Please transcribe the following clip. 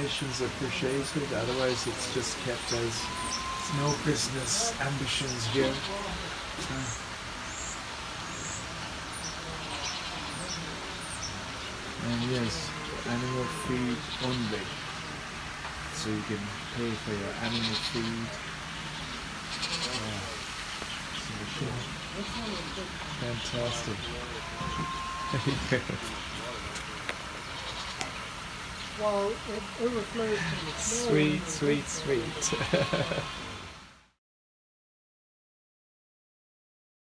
donations appreciated, otherwise it's just kept as no business ambitions here. And yes, animal feed only. So you can pay for your animal feed. Fantastic. Well, it overflows from the snow. Sweet, sweet, sweet.